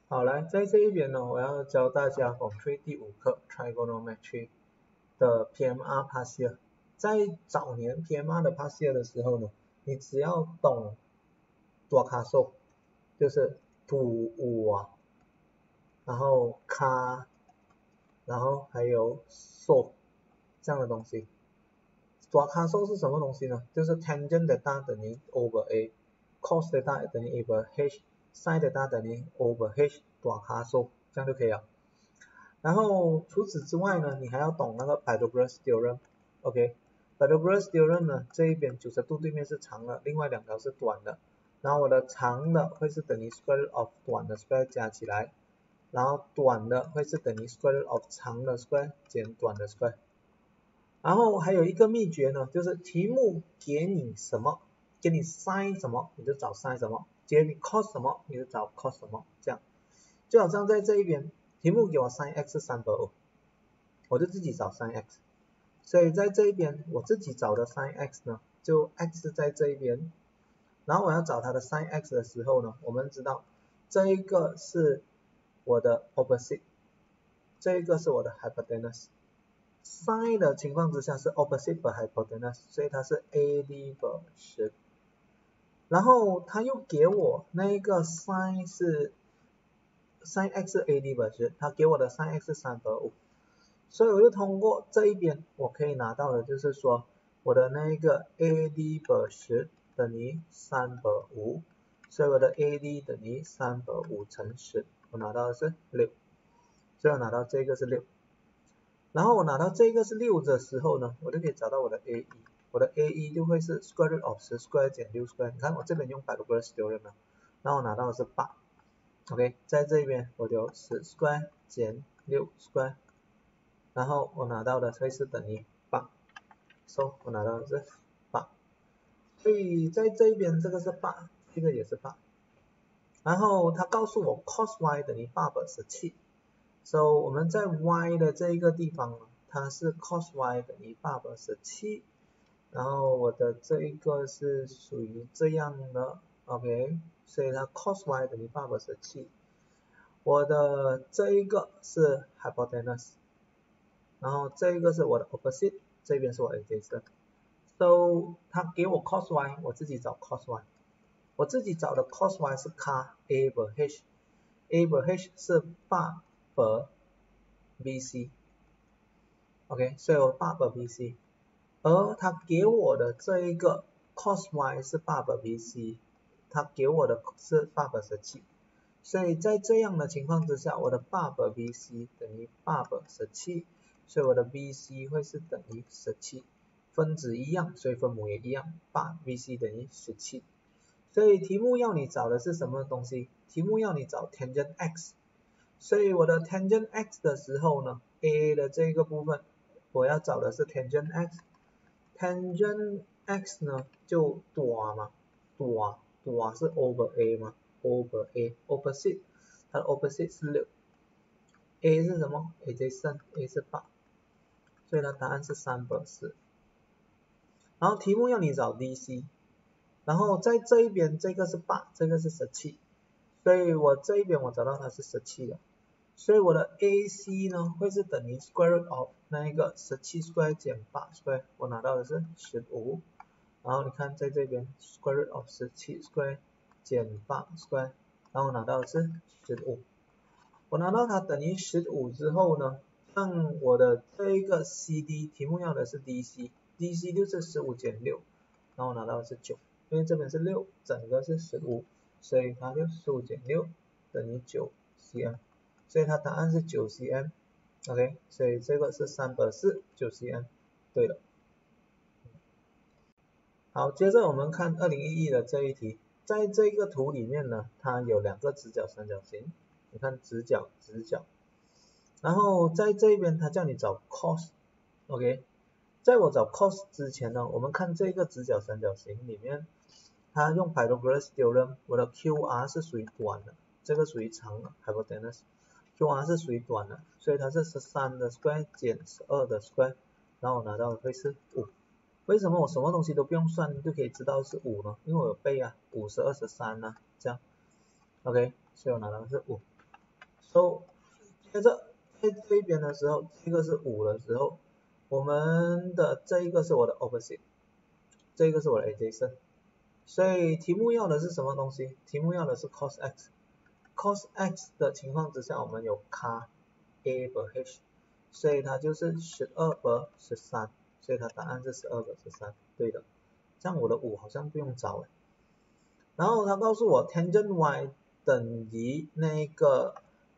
好，来，在这一边呢，我要教大家 Form 3第5课 Trigonometry 的 PMR partial。在早年 PMR 的 partial 的时候呢，你只要懂多卡数，就是土五啊，然后卡，然后还有数这样的东西。多卡数是什么东西呢？就是 tangent theta 等于 over a，cos theta 等于 over h，sin theta 等于 over h，多卡数这样就可以了。然后除此之外呢，你还要懂那个 Pythagoras theorem，OK？Pythagoras theorem 呢，这一边90度对面是长的，另外两条是短的。然后我的长的会是等于 square root of 短的 square 加起来，然后短的会是等于 square root of 长的 square 减短的 square。然后还有一个秘诀呢，就是题目给你什么，给你 sin 什么，你就找 sin 什么；给你 cos 什么，你就找 cos 什么。这样，就好像在这一边，题目给我 sin x 是3/5，我就自己找 sin x。所以在这一边，我自己找的 sin x 呢，就 x 在这一边。然后我要找它的 sin x 的时候呢，我们知道这一个是我的 opposite， 这一个是我的 hypotenuse。sin 的情况之下是 opposite per hypotenuse， 所以它是 AD/10。然后他又给我那一个 sin 是 sin x 是 AD/10， 他给我的 sin x 是3/5，所以我就通过这一边我可以拿到的就是说我的那一个 AD/10等于3/5，所以我的 AD 等于3/5乘10，我拿到的是6，所以我拿到这个是6。然后我拿到这个是6的时候呢，我就可以找到我的 AE， 我的 AE 就会是 square root of 10 square 减6 square， 你看我这边用 Pythagoras theorem 了，然后我拿到的是8。OK， 在这边我就10 square 减6 square， 然后我拿到的会是等于8， so 我拿到的是8。所以在这边这个是8，这个也是8。然后他告诉我 cos y 等于8/17。So 我们在 y 的这一个地方呢，它是 cos y 等于8/17，然后我的这一个是属于这样的 ，OK， 所以它 cos y 等于8/17，我的这一个是 hypotenuse， 然后这一个是我的 opposite， 这边是我的 adjacent。So 他给我 cos y， 我自己找 cos y， 我自己找的 cos y 是 car A/h，A/h 是8/BC，OK， 所以我8/BC， 而他给我的这一个 cos y 是8/BC， 他给我的是8/17，所以在这样的情况之下，我的8/BC 等于8/17，所以我的 BC 会是等于17，分子一样，所以分母也一样，8BC 等于17。所以题目要你找的是什么东西？题目要你找 tangent x， 所以我的 tangent x 的时候呢 ，A 的这个部分我要找的是 tangent x。tangent x 呢就短嘛，短是 over a 嘛 ，over a opposite， 它的 opposite 是6。A 是什么 ？adjacent A 是8，所以它答案是3/4。然后题目要你找 DC， 然后在这一边这个是8，这个是17，所以我这一边我找到它是17了，所以我的 AC 呢会是等于 square root of 那一个17 square 减8 square， 我拿到的是15。然后你看在这边 square root of 17 square 减8 square， 然后拿到的是15。我拿到它等于15之后呢，让我的这一个 CD 题目要的是 DC，DC 就是15减6，然后拿到的是9，因为这边是6，整个是15，所以它就15减6等于9 cm， 所以它答案是9 cm，OK， 所以这个是3/4 9 cm， 对了。好，接着我们看2011的这一题，在这个图里面呢，它有2个直角三角形，你看直角，然后在这边它叫你找 cos，OK， 在我找 cos 之前呢，我们看这个直角三角形里面，它用 Pythagoras theorem， 我的 QR 是属于短的，这个属于长的 hypotenuse，QR 是属于短的，所以它是13的 square 减12的 square， 然后我拿到的会是5。为什么我什么东西都不用算就可以知道是5呢？因为我有背啊，5是23啊，这样 ，OK， 所以我拿到的是5。 So 接着在这一边的时候，这个是5的时候，我们的这一个是我的 opposite， 这一个是我的 adjacent。所以题目要的是什么东西？题目要的是 cos x。cos x 的情况之下，我们有 car a per h， 所以它就是12per 13，所以它答案是12per 13，对的。这样我的5好像不用找了。然后他告诉我 tangent y 等于那个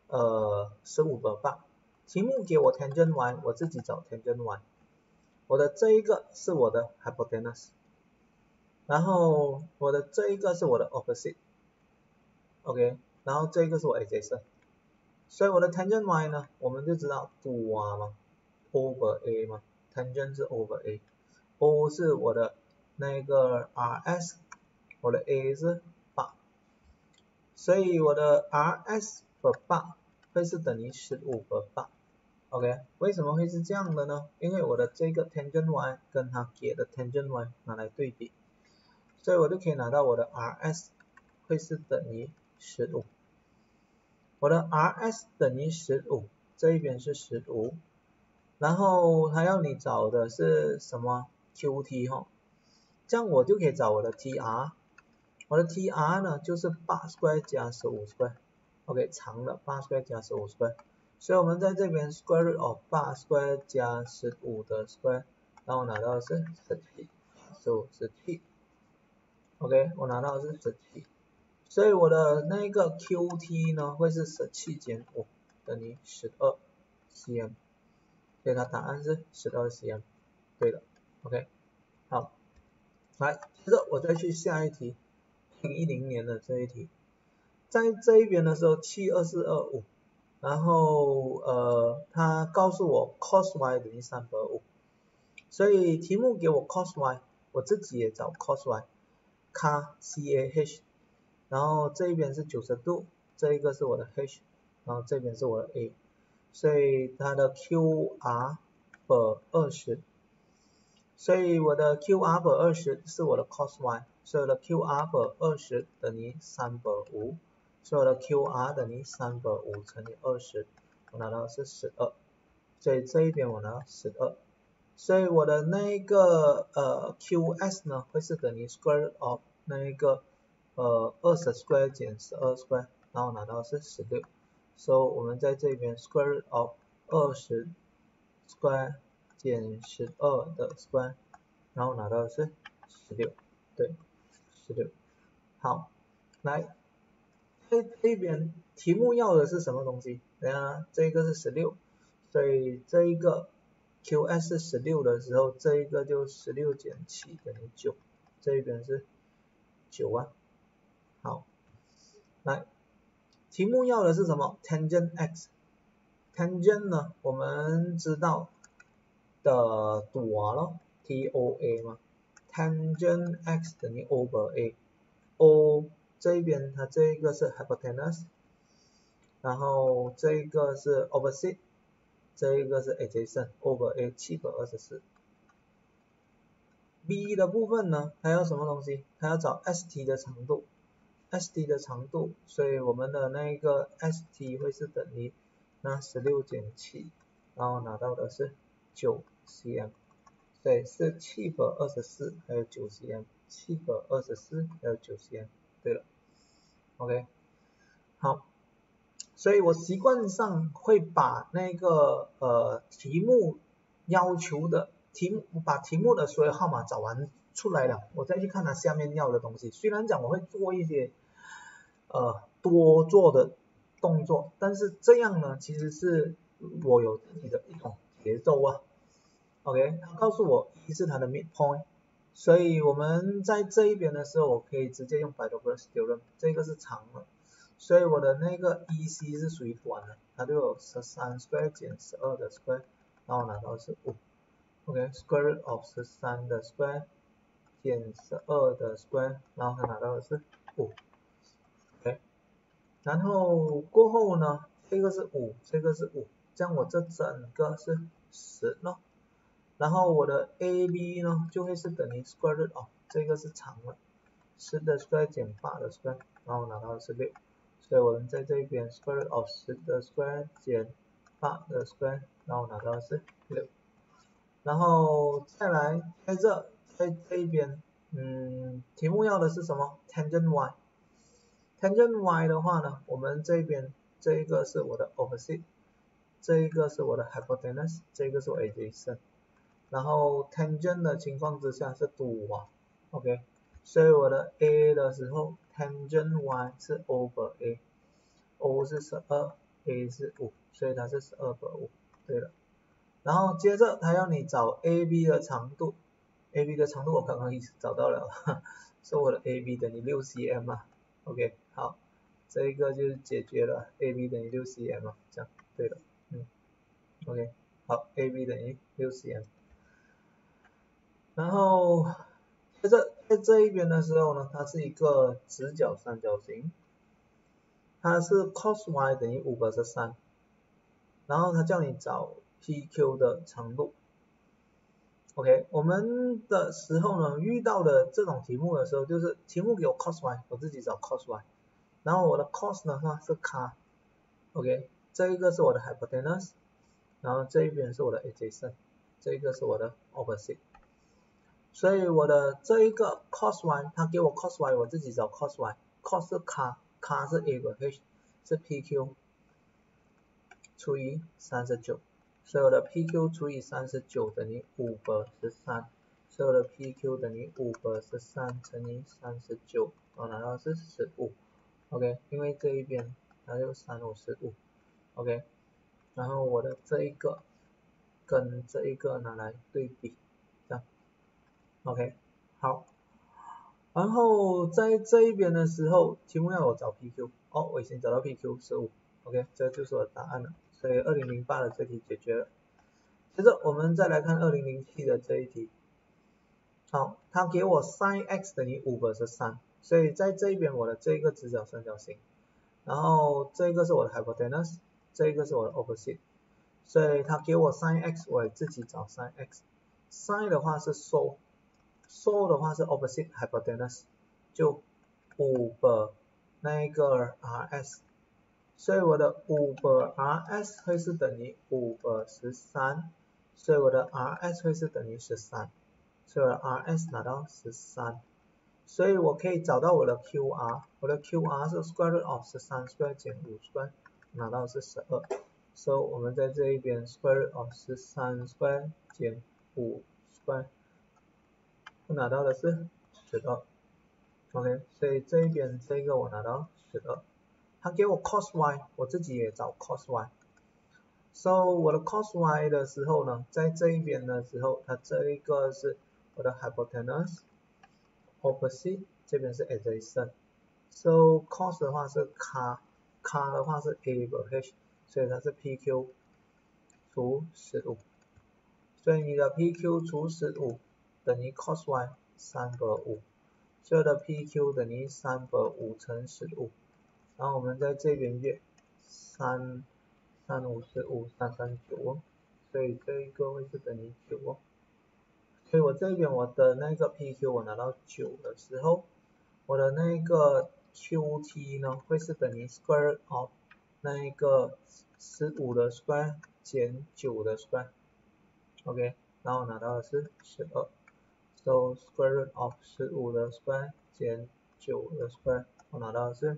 15per 8。题目给我 tangent y， 我自己找 tangent y。我的这一个是我的 hypotenuse， 然后我的这一个是我的 opposite，OK， 然后这个是我 adjacent。所以我的 tangent y 呢，我们就知道 2r 嘛 ，over a 嘛 ，tangent 是 over a，o 是我的那个 rs， 我的 a 是8，所以我的 rs per 8会是等于15per 8。OK， 为什么会是这样的呢？因为我的这个 tangent y 跟它给的 tangent y 拿来对比，所以我就可以拿到我的 rs 会是等于15。我的 rs 等于15，这一边是15，然后他要你找的是什么 qt 哈，这样我就可以找我的 tr， 我的 tr 呢就是8 square 加15 square，OK， 长的8 square 加15 square， 所以我们在这边 square root of 8 square 加15的 square， 然后拿到的是17， OK， 我拿到的是17。所以我的那个 qt 呢会是17减5等于12 cm， 所以它答案是12 cm， 对的 ，OK， 好，来，接着我再去下一题，2010年的这一题，在这一边的时候72425，然后他告诉我 cos y 等于3/5，所以题目给我 cos y， 我自己也找 cos y，car cah。然后这一边是90度，这一个是我的 h， 然后这边是我的 a， 所以它的 qr per 20， 所以我的 qr per 20是我的 cos y， 所以我的 qr per 20等于3/5，所以我的 qr 等于3/5乘以20，我拿到是12，所以这一边我拿到12，所以我的那个qs 呢会是等于 square root of 那个20 square 减12 square， 然后拿到是16， so 我们在这边 square root of 20 square 减12的 square， 然后拿到的是16，对，16。好，来，这边题目要的是什么东西？等下这个是16，所以这一个 qs 是16的时候，这一个就16减7等于9，这一边是9啊。好，来，题目要的是什么 ？tangent x。tangent 呢，我们知道的短咯 ，toa 嘛。tangent x 等于 over a。o 这一边它这一个是 hypotenuse， 然后这一个是 opposite， 这一个是 adjacent over a 7/24。b 的部分呢，它要什么东西？它要找 st 的长度。st 的长度，所以我们的那个 st 会是等于那16减7，然后拿到的是9 cm， 对，是7/24还有9 cm，7/24还有9 cm， 对了 ，OK， 好，所以我习惯上会把那个题目要求的把题目的所有号码找完出来了，我再去看它下面要的东西。虽然讲我会做一些多做的动作，但是这样呢，其实是我有自己的一种节奏啊。OK， 他告诉我一是它的 midpoint， 所以我们在这一边的时候，我可以直接用 Pythagoras theorem， 这个是长的，所以我的那个 EC 是属于短的，它就有13 square 减12的 square， 然后拿到是5。OK，square root of 13的 square 减12的 square， 然后它拿到的是5。OK， 然后过后呢，这个是5，这个是5，这样我这整个是10咯。然后我的 AB 呢就会是等于 square root of 这个是长的10的 square 减8的 square， 然后拿到的是6， 所以我们在这一边 square root of 10的 square 减8的 square， 然后拿到是6。然后再来在这一边，题目要的是什么 ？tangent y。tangent y 的话呢，我们这边这一个是我的 opposite， 这一个是我的 hypotenuse， 这个是我 adjacent。然后 tangent 的情况之下是度 y，OK， 所以我的 a 的时候 tangent y 是 over a，o 是12，a 是5，所以它是12/5，对了。然后接着它要你找 AB 的长度 ，AB 的长度我刚刚已经找到了，是我的 AB 等于6 cm 啊 ，OK， 好，这一个就解决了 AB 等于6 cm 啊，这样对了，OK， 好 ，AB 等于6 cm。然后接着在这一边的时候呢，它是一个直角三角形，它是 cos y 等于5/3，然后它叫你找 PQ 的长度。OK， 我们的时候呢，遇到的这种题目的时候，就是题目给我 cos y， 我自己找 cos y， 然后我的 cos 的话是 c，OK， 这一个是我的 hypotenuse， 然后这一边是我的 adjacent， 这一个是我的 opposite。所以我的这一个 cos y， 它给我 cos y， 我自己找 cos y，cos 是 c，c 是 a/h， 是 pq 除以39，所以我的 pq 除以39等于5/13，所以我的 pq 等于5/13乘以39，我拿到是15，OK， 因为这一边它就3515，OK， 然后我的这一个跟这一个拿来对比，这样 ，OK， 好，然后在这一边的时候，题目要我找 PQ， 我已经找到 PQ 15，OK， 这就是我的答案了，所以2008的这题解决了。接着我们再来看2007的这一题，好，它给我 sin x 等于5/3，所以在这一边我的这个直角三角形，然后这个是我的 hypotenuse， 这个是我的 opposite， 所以它给我 sin x， 我也自己找 sin x，sin 的话是 so 的话是 opposite hypotenuse， 就5/那个 rs， 所以我的5/rs 会是等于5/13，所以我的 rs 会是等于13，所以我的 rs 拿到13，所以我可以找到我的 qr， 我的 qr 是 square root of 13 square 减5 square， 拿到是12，所以我们在这一边 square root of 13 square 减5 square， 我拿到的是12，OK， 所以这一边这个我拿到12，他给我 cos y， 我自己也找 cos y，so 我的 cos y 的时候呢，在这一边的时候，它这一个是我的 hypotenuse， opposite 这边是 adjacent，so cos 的话是 c 的话是 a/h， 所以它是 pq 除15，所以你的 pq 除15等于 cos y 3/5，所以我的 PQ 等于3/5乘15，然后我们在这边约3 5 15 339哦，所以这一个会是等于9哦，所以我这边我的那个 PQ 我拿到9的时候，我的那个 QT 呢会是等于 square of 那一个15的 square 减9的 square，OK， 然后拿到的是12。So square root of 15的 square 减9的 square， 我拿到的是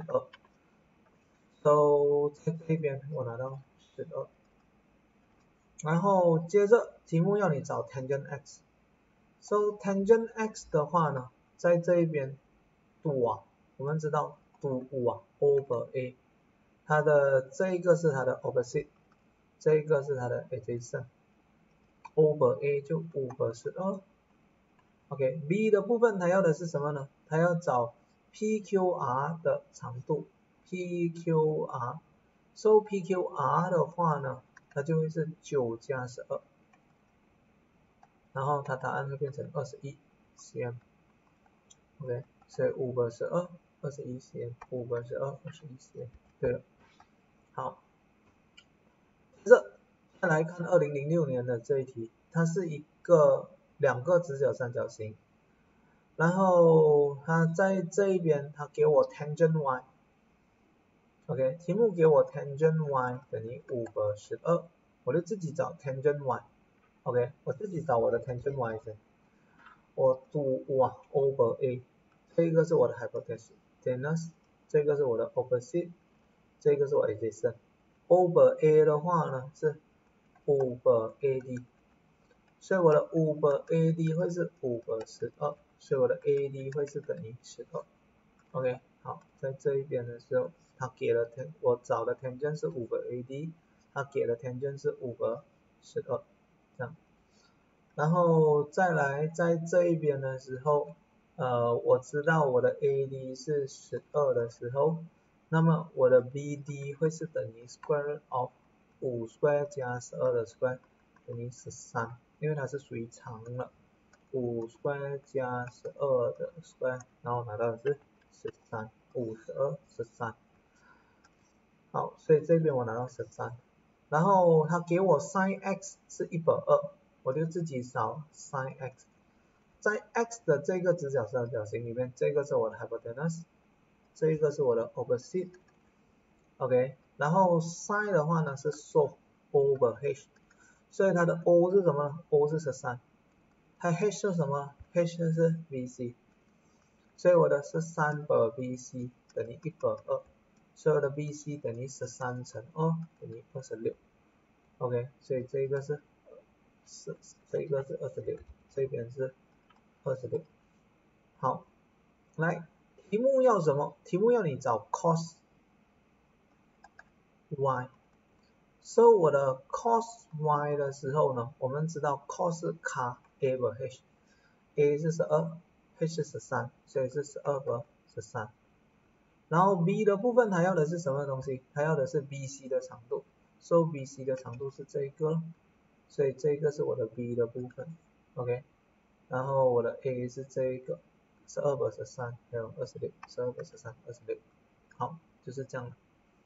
12。So 在这边我拿到12。然后接着题目要你找 tangent x。So tangent x 的话呢，在这一边度我们知道度over a， 它的这一个是它的 opposite， 这一个是它的 adjacent。over a 就5/12。OK，B 的部分它要的是什么呢？它要找 PQR 的长度 ，PQR，so PQR 的话呢，它就会是9加12，然后它答案会变成21 cm。OK， 所以5/12 21 cm，5/12 21 cm。对了，好，接着再来看2006年的这一题，它是两个直角三角形。然后它在这一边，它给我 tangent y， OK， 题目给我 tangent y 等于5/12，我就自己找 tangent y。OK， 我自己找我的 tangent y 先。我读哇 over a， 这个是我的 hypotenuse， 这个是我的 opposite， 这个是我 adjacent。over a 的话呢是5/AD， 所以我的5/AD 会是5/12，所以我的 AD 会是等于12。OK， 好，在这一边的时候，他给了我找的 tangent 是5/AD， 他给的 tangent 是5/12，这样。然后再来在这一边的时候，我知道我的 AD 是12的时候，那么我的 BD 会是等于 square of 5 square 加12的 square 等于13，因为它是属于长了。5 square 加12的 square， 然后拿到的是13， 5/12 13。好，所以这边我拿到13。然后他给我 sin x 是1/2，我就自己找 sin x。在 x 的这个直角三角形里面，这个是我的 hypotenuse， 这个是我的 opposite。OK， 然后 sin 的话呢是 so over h， 所以它的 O 是什么 ？O 是13，它 h 是什么 ？h 是 BC， 所以我的13/BC 等于1/2，所以我的 BC 等于13乘2等于26。OK， 所以这个是26，这边是26。好，来，题目要什么？题目要你找 cos y。So 我的 cos y 的时候呢，我们知道 cos 是 car A/h，A 是12，h 是13，所以是12/13。然后 b 的部分它要的是什么东西？它要的是 BC 的长度。So BC 的长度是这个，所以这个是我的 b 的部分。OK， 然后我的 a 是这个12/13，还有26，12/13 26。好，就是这样。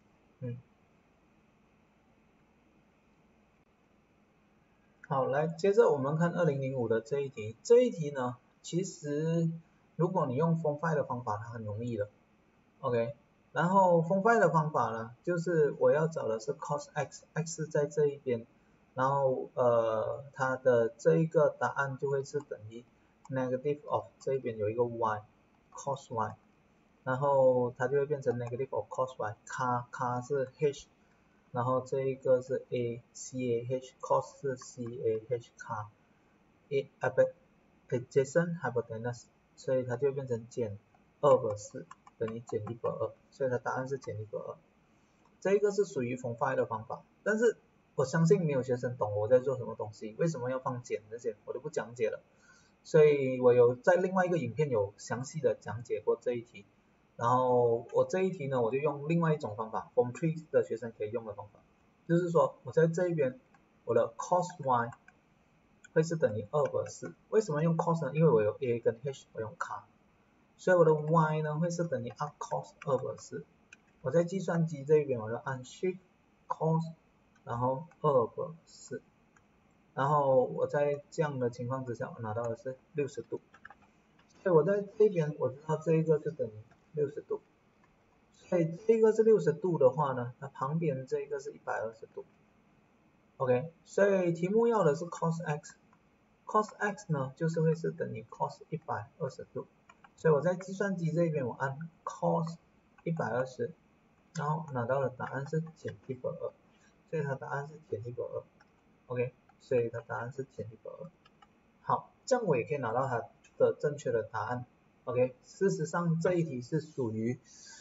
好，来，接着我们看2005的这一题。这一题呢，其实如果你用 Form 5的方法，它很容易的。OK， 然后 Form 5的方法呢，就是我要找的是 cos x，x 在这一边，然后它的这一个答案就会是等于 negative of 这一边有一个 y，cos y， 然后它就会变成 negative of cos y，car 是 h。然后这一个是 a cah cos 是 cah car a adjacent hypotenuse， 所以它就变成减2/4等于减1/2，所以它答案是减1/2。这一个是属于 Form 5的方法，但是我相信没有学生懂我在做什么东西，为什么要放减这些我就不讲解了。所以我有在另外一个影片有详细的讲解过这一题。然后我这一题呢，我就用另外一种方法 ，Form 3的学生可以用的方法，就是说我在这一边，我的 cos y 会是等于2/4。为什么用 cos 呢？因为我有 a 跟 h， 我用 car， 所以我的 y 呢会是等于 arccos 2/4。我在计算机这一边，我就按 shift cos， 然后2/4，然后我在这样的情况之下，我拿到的是60度。所以我在这边我知道这一个就等于60度，所以这个是60度的话呢，它旁边这个是120度。OK， 所以题目要的是 cos x，cos x 呢就是会是等于 cos 120度，所以我在计算机这边我按 cos 120，然后拿到的答案是减1/2，所以它答案是减1/2。OK， 所以它答案是减1/2。好，这样我也可以拿到它的正确的答案。OK， 事实上这一题是属于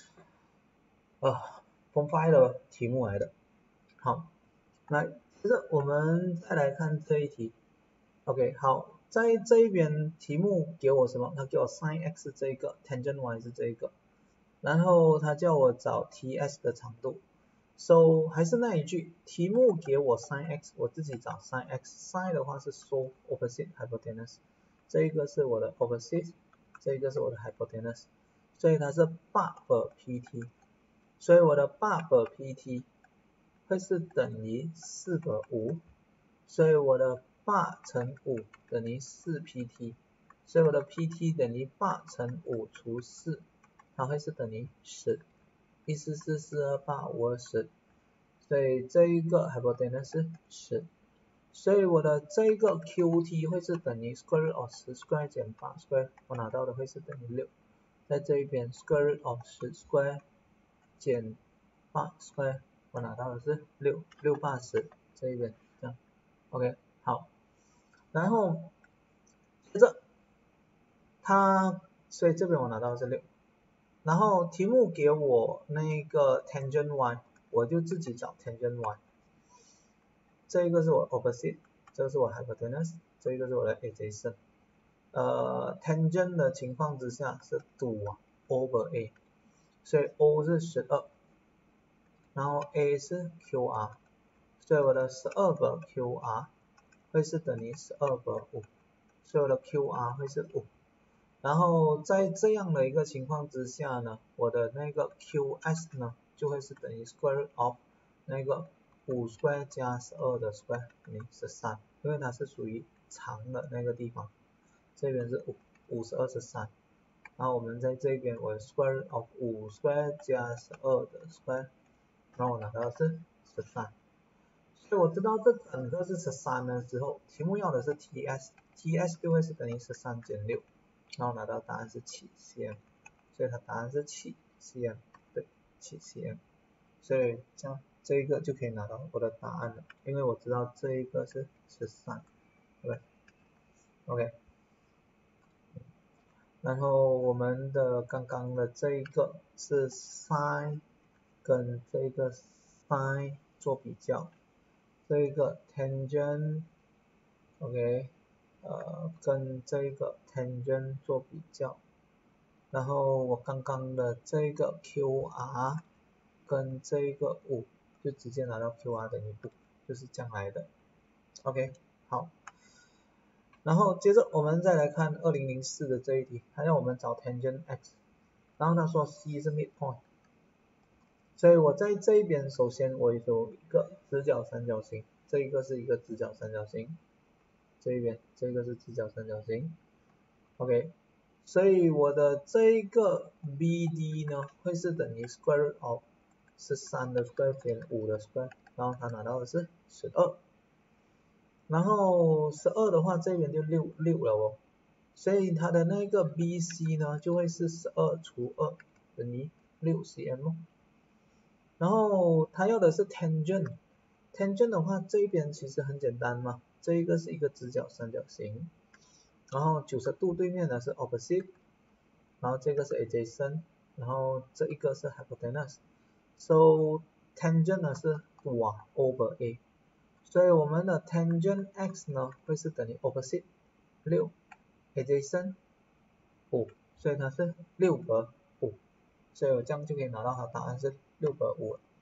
Form 5的题目来的。好，来，接着我们再来看这一题。OK， 好，在这一边题目给我什么？它给我 sin x 这一个 ，tangent y 是这一个，然后它叫我找 ts 的长度。So 还是那一句，题目给我 sin x， 我自己找 sin x。sin 的话是 so opposite hypotenuse， 这一个是我的 opposite， 这一个是我的 hypotenuse， 所以它是 8/pt， 所以我的8/pt 会是等于4/5，所以我的8乘5等于4pt， 所以我的 pt 等于8乘5除4，它会是等于10。 144428520，所以这一个 hypotenuse 是10，所以我的这一个 QT 会是等于 square root of 10 square 减8 square， 我拿到的会是等于6，在这一边 square root of 10 square 减8 square， 我拿到的是6，6八10，这一边这样 ，OK， 好，然后接着所以这边我拿到的是6，然后题目给我那个 tangent y， 我就自己找 tangent y， 这一个是我 opposite， 这个是我 hypotenuse， 这一个是我的 adjacent， tangent 的情况之下是 2 over a， 所以 O 是12，然后 A 是 QR， 所以我的12个 QR 会是等于12个5，所以我的 QR 会是5。然后在这样的一个情况之下呢，我的那个 QS 呢就会是等于 square root of 那个5 square 加12的 square 等于13，因为它是属于长的那个地方，这边是5是23，然后我们在这边我 square root of 5 square 加12的 square， 然后我拿到的是13，所以我知道这整个是13的时候，题目要的是 TS 就会是等于13减6。然后拿到答案是7 cm， 所以它答案是7 cm， 对，7 cm， 所以这样这一个就可以拿到我的答案了，因为我知道这一个是13，对不对 ？OK， 然后我们的刚刚的这一个是 sin 跟这个 sin 做比较，这一个 tangent，OK， 跟这个 tangent 做比较。然后我刚刚的这个 QR 跟这个5就直接拿到 QR 等于5，就是这样来的。OK， 好。然后接着我们再来看2004的这一题，它要我们找 tangent x， 然后他说 C 是 midpoint， 所以我在这一边首先我有一个直角三角形，这一个是一个直角三角形，这一边这个是直角三角形 ，OK。所以我的这一个 BD 呢会是等于 square root of 13的 square 减5的 square， 然后他拿到的是12，然后12的话这边就6了哦，所以它的那个 BC 呢就会是12除2等于6 cm 哦，然后他要的是 tangent 的话这一边其实很简单嘛，这一个是一个直角三角形。然后90度对面的是 opposite， 然后这个是 adjacent， 然后这一个是 hypotenuse， so tangent 呢是5 over a， 所以我们的 tangent x 呢会是等于 opposite 6 adjacent 5， 所以它是6和5，所以我这样就可以拿到它答案是6和5。